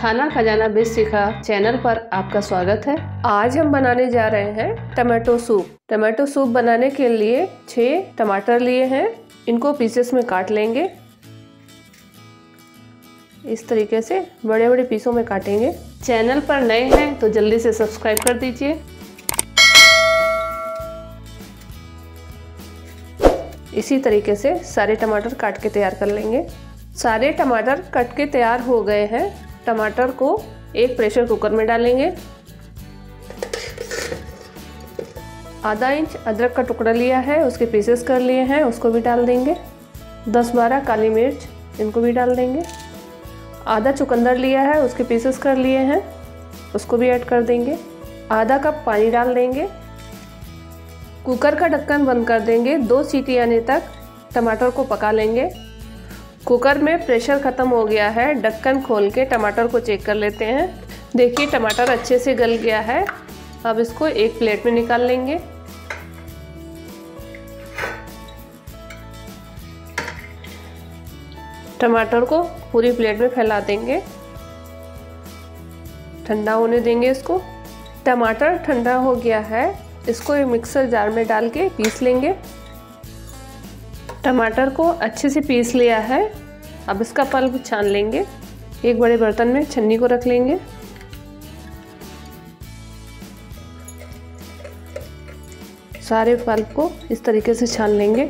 खाना खजाना बेस्ट सीखा चैनल पर आपका स्वागत है। आज हम बनाने जा रहे हैं टमाटो सूप। टमाटो सूप बनाने के लिए 6 टमाटर लिए हैं। इनको पीसेस में काट लेंगे। इस तरीके से बड़े बड़े पीसों में काटेंगे। चैनल पर नए हैं तो जल्दी से सब्सक्राइब कर दीजिए। इसी तरीके से सारे टमाटर काट के तैयार कर लेंगे। सारे टमाटर कट के तैयार हो गए हैं। टमाटर को एक प्रेशर कुकर में डालेंगे। आधा इंच अदरक का टुकड़ा लिया है, उसके पीसेस कर लिए हैं, उसको भी डाल देंगे। 10-12 काली मिर्च, इनको भी डाल देंगे। आधा चुकंदर लिया है, उसके पीसेस कर लिए हैं, उसको भी ऐड कर देंगे। आधा कप पानी डाल देंगे। कुकर का ढक्कन बंद कर देंगे। 2 सीटी आने तक टमाटर को पका लेंगे। कुकर में प्रेशर ख़त्म हो गया है। ढक्कन खोल के टमाटर को चेक कर लेते हैं। देखिए टमाटर अच्छे से गल गया है। अब इसको एक प्लेट में निकाल लेंगे। टमाटर को पूरी प्लेट में फैला देंगे। ठंडा होने देंगे इसको। टमाटर ठंडा हो गया है। इसको एक मिक्सर जार में डाल के पीस लेंगे। टमाटर को अच्छे से पीस लिया है। अब इसका पल्प छान लेंगे। एक बड़े बर्तन में छन्नी को रख लेंगे। सारे पल्प को इस तरीके से छान लेंगे।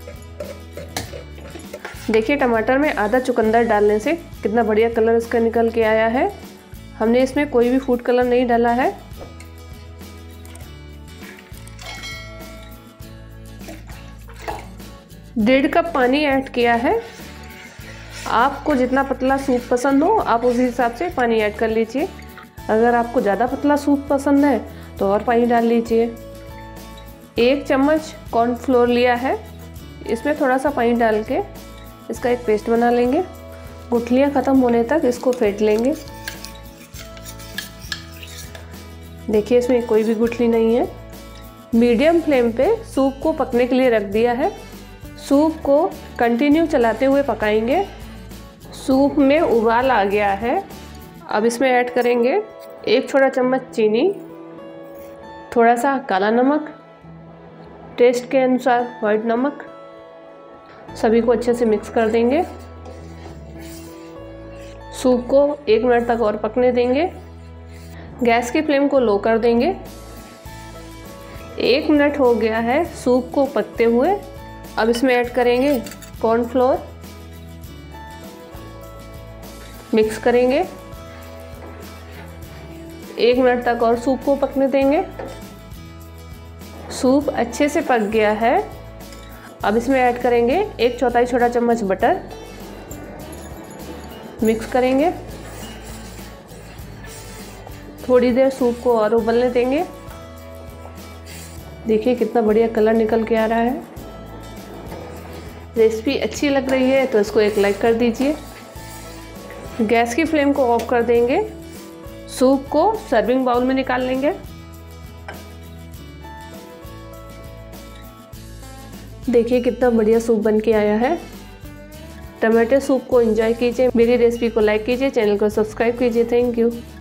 देखिए टमाटर में आधा चुकंदर डालने से कितना बढ़िया कलर इसका निकल के आया है। हमने इसमें कोई भी फूड कलर नहीं डाला है। डेढ़ कप पानी ऐड किया है। आपको जितना पतला सूप पसंद हो आप उसी हिसाब से पानी ऐड कर लीजिए। अगर आपको ज़्यादा पतला सूप पसंद है तो और पानी डाल लीजिए। 1 चम्मच कॉर्नफ्लोर लिया है। इसमें थोड़ा सा पानी डाल के इसका एक पेस्ट बना लेंगे। गुठलियाँ ख़त्म होने तक इसको फेंट लेंगे। देखिए इसमें कोई भी गुठली नहीं है। मीडियम फ्लेम पे सूप को पकने के लिए रख दिया है। सूप को कंटिन्यू चलाते हुए पकाएंगे। सूप में उबाल आ गया है। अब इसमें ऐड करेंगे 1 छोटा चम्मच चीनी, थोड़ा सा काला नमक, टेस्ट के अनुसार वाइट नमक। सभी को अच्छे से मिक्स कर देंगे। सूप को 1 मिनट तक और पकने देंगे। गैस की फ्लेम को लो कर देंगे। 1 मिनट हो गया है सूप को पकते हुए। अब इसमें ऐड करेंगे कॉर्नफ्लोर, मिक्स करेंगे। 1 मिनट तक और सूप को पकने देंगे। सूप अच्छे से पक गया है। अब इसमें ऐड करेंगे 1/4 छोटा चम्मच बटर, मिक्स करेंगे। थोड़ी देर सूप को और उबलने देंगे। देखिए कितना बढ़िया कलर निकल के आ रहा है। रेसिपी अच्छी लग रही है तो इसको एक लाइक कर दीजिए। गैस की फ्लेम को ऑफ कर देंगे। सूप को सर्विंग बाउल में निकाल लेंगे। देखिए कितना बढ़िया सूप बन के आया है। टमाटो सूप को एंजॉय कीजिए। मेरी रेसिपी को लाइक कीजिए, चैनल को सब्सक्राइब कीजिए। Thank you.